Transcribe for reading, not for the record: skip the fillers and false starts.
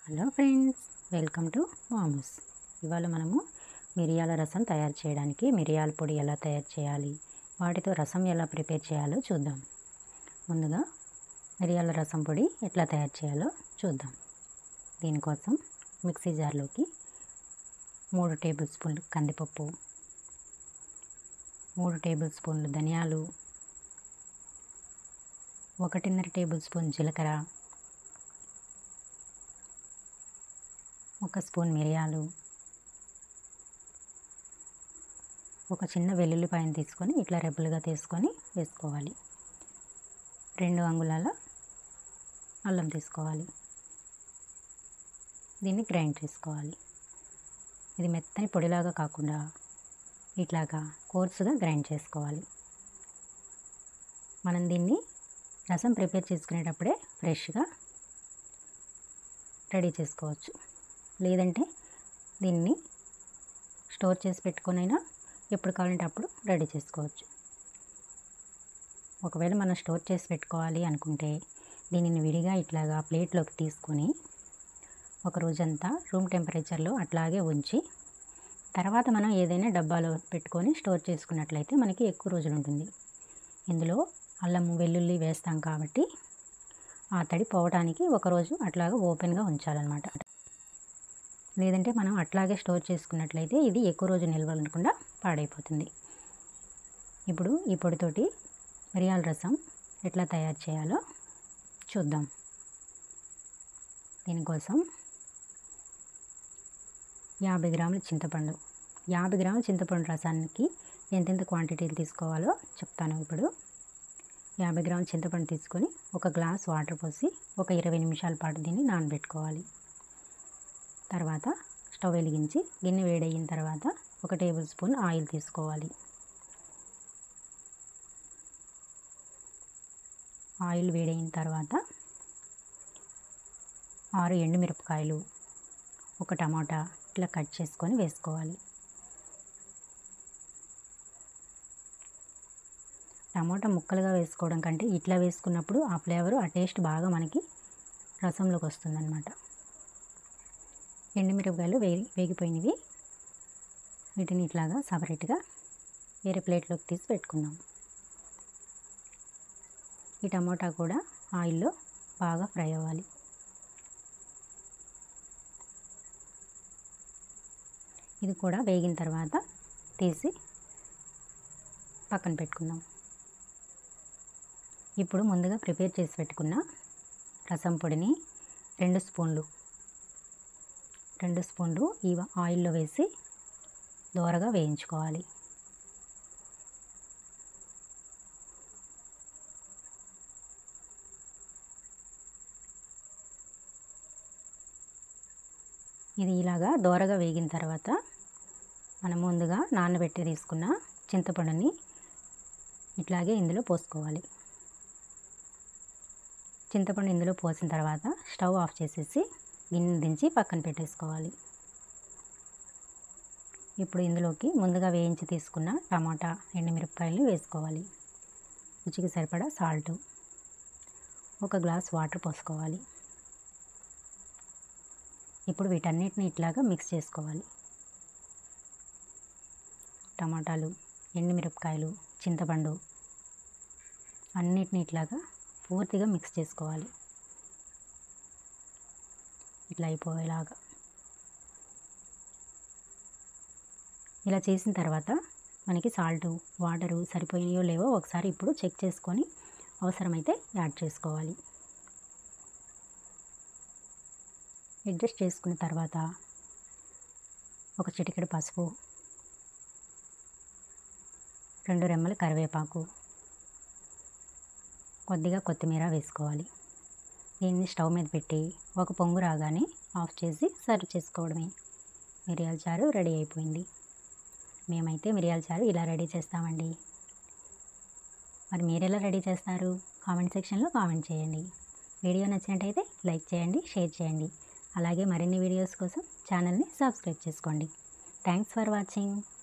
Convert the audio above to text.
Hello friends, welcome to మామూస్. ఇవాళ మనము మిరియాల రసం తయారు చేయడానికి మిరియాల పొడి ఎలా తయారు చేయాలి, వాటితో రసం ఎలా ప్రిపేర్ చేయాలో చూద్దాం. ముందుగా మిరియాల రసం పొడి ఎట్లా తయారు చేయాలో చూద్దాం. దీనికోసం మిక్సీ జార్లోకి 3 టేబుల్ స్పూన్లు కందిపప్పు, 3 టేబుల్ స్పూన్లు ధనియాలు, 1.5 టేబుల్ స్పూన్ జీలకర్ర, 1 స్పూన్ మిరియాలు, ఒక చిన్న వెల్లుల్లిపాయను తీసుకొని ఇట్లా రెబ్బలుగా తీసుకొని వేసుకోవాలి. 2 అంగుళాల అల్లం తీసుకోవాలి. దీన్ని గ్రైండ్ చేసుకోవాలి. ఇది మెత్తని పొడిలాగా కాకుండా ఇట్లాగా కోర్సుగా గ్రైండ్ చేసుకోవాలి. మనం దీన్ని రసం ప్రిపేర్ చేసుకునేటప్పుడే ఫ్రెష్గా రెడీ చేసుకోవచ్చు. లేదంటే దీన్ని స్టోర్ చేసి పెట్టుకొనైనా ఎప్పుడు కావాలంటే అప్పుడు రెడీ చేసుకోవచ్చు. ఒకవేళ మనం స్టోర్ చేసి పెట్టుకోవాలి అనుకుంటే దీనిని విడిగా ఇట్లాగా ప్లేట్లోకి తీసుకొని ఒక రోజంతా రూమ్ టెంపరేచర్లో అట్లాగే ఉంచి తర్వాత మనం ఏదైనా డబ్బాలో పెట్టుకొని స్టోర్ చేసుకున్నట్లయితే మనకి ఎక్కువ రోజులు ఉంటుంది. ఇందులో అల్లము వెల్లుల్లి వేస్తాం కాబట్టి ఆ తడి పోవడానికి ఒకరోజు అట్లాగా ఓపెన్గా ఉంచాలన్నమాట. లేదంటే మనం అట్లాగే స్టోర్ చేసుకున్నట్లయితే ఇది ఎక్కువ రోజు నిల్వ ఉండకుండా పాడైపోతుంది. ఇప్పుడు ఈ పొడితోటి మిరియాల రసం ఎట్లా తయారు చేయాలో చూద్దాం. దీనికోసం 50 గ్రాముల చింతపండు, 50 గ్రాముల చింతపండు రసానికి ఎంతెంత క్వాంటిటీలు తీసుకోవాలో చెప్తాను. ఇప్పుడు 50 గ్రాముల చింతపండు తీసుకొని ఒక గ్లాస్ వాటర్ పోసి ఒక 20 నిమిషాల పాటు దీన్ని నానబెట్టుకోవాలి. తర్వాత స్టవ్ వెలిగించి గిన్నె వేడయిన తర్వాత 1 టేబుల్ స్పూన్ ఆయిల్ తీసుకోవాలి. ఆయిల్ వేడైన తర్వాత 6 ఎండుమిరపకాయలు, 1 టమాటా ఇట్లా కట్ చేసుకొని వేసుకోవాలి. టమాటా ముక్కలుగా వేసుకోవడం కంటే ఇట్లా వేసుకున్నప్పుడు ఆ ఫ్లేవరు ఆ టేస్ట్ బాగా మనకి రసంలోకి వస్తుందన్నమాట. ఎండుమిరపకాయలు వేగిపోయినవి, వీటిని ఇట్లాగా సపరేట్గా వేరే ప్లేట్లోకి తీసి పెట్టుకుందాం. ఈ టమాటా కూడా ఆయిల్లో బాగా ఫ్రై అవ్వాలి. ఇది కూడా వేగిన తర్వాత తీసి పక్కన పెట్టుకుందాం. ఇప్పుడు ముందుగా ప్రిపేర్ చేసి పెట్టుకున్న రసం పొడిని 2 స్పూన్లు ఈ ఆయిల్లో వేసి దోరగా వేయించుకోవాలి. ఇది ఇలాగా దోరగా వేగిన తర్వాత మనం ముందుగా నానబెట్టి తీసుకున్న చింతపండుని ఇట్లాగే ఇందులో పోసుకోవాలి. చింతపండు ఇందులో పోసిన తర్వాత స్టవ్ ఆఫ్ చేసేసి గిన్నె దించి పక్కన పెట్టేసుకోవాలి. ఇప్పుడు ఇందులోకి ముందుగా వేయించి తీసుకున్న టమాటా ఎండుమిరపకాయలు వేసుకోవాలి. రుచికి సరిపడా సాల్టు, 1 గ్లాస్ వాటర్ పోసుకోవాలి. ఇప్పుడు వీటన్నిటిని ఇట్లాగా మిక్స్ చేసుకోవాలి. టమాటాలు, ఎండుమిరపకాయలు, చింతపండు అన్నిటిని ఇట్లాగా పూర్తిగా మిక్స్ చేసుకోవాలి. ఇట్లా అయిపోయేలాగా. ఇలా చేసిన తర్వాత మనకి సాల్టు, వాటరు సరిపోయినాయో లేవో ఒకసారి ఇప్పుడు చెక్ చేసుకొని అవసరమైతే యాడ్ చేసుకోవాలి. అడ్జస్ట్ చేసుకున్న తర్వాత ఒక చిటికెడు పసుపు, 2 రెమ్మల కరివేపాకు, కొద్దిగా కొత్తిమీర వేసుకోవాలి. దీన్ని స్టవ్ మీద పెట్టి ఒక పొంగు రాగానే ఆఫ్ చేసి సర్వ్ చేసుకోవడమే. మిరియాల చారు రెడీ అయిపోయింది. మేమైతే మిరియాల చారు ఇలా రెడీ చేస్తామండి. మరి మీరు ఎలా రెడీ చేస్తారు? కామెంట్ సెక్షన్లో కామెంట్ చేయండి. వీడియో నచ్చినట్టయితే లైక్ చేయండి, షేర్ చేయండి. అలాగే మరిన్ని వీడియోస్ కోసం ఛానల్ని సబ్స్క్రైబ్ చేసుకోండి. Thanks for watching.